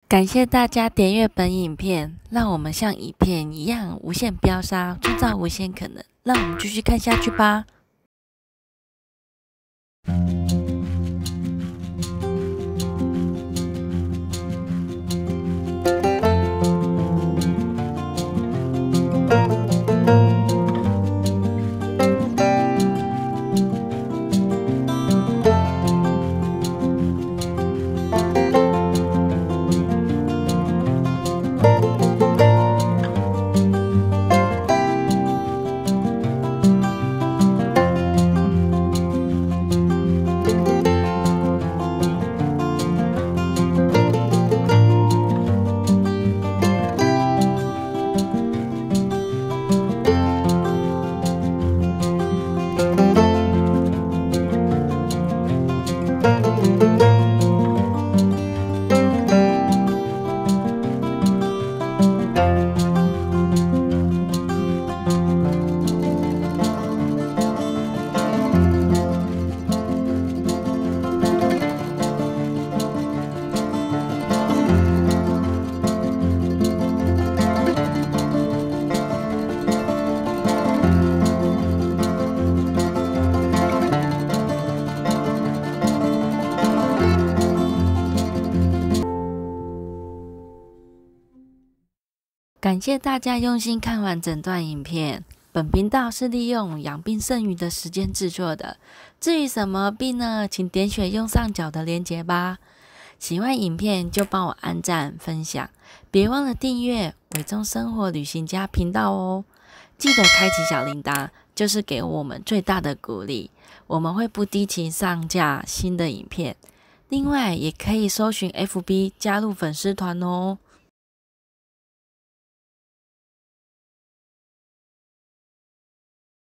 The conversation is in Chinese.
感谢大家点阅本影片，让我们像影片一样无限飙杀，创造无限可能。让我们继续看下去吧。感谢大家用心看完整段影片。本频道是利用养病剩余的时间制作的。至于什么病呢？请点选右上角的链接吧。喜欢影片就帮我按赞、分享，别忘了订阅伟忠生活旅行家频道哦。记得开启小铃铛，就是给我们最大的鼓励。我们会不定期上架新的影片。另外，也可以搜寻 FB 加入粉丝团哦。